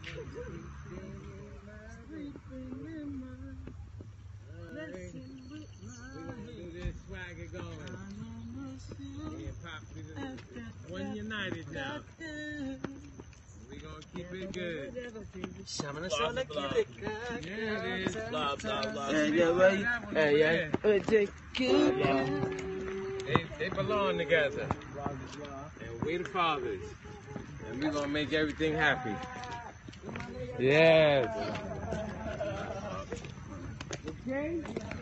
One united now. We gonna keep it good. Yeah, it is. Blah, blah, blah. They belong together. And we the fathers. And we gonna make everything happy. Yes. Okay.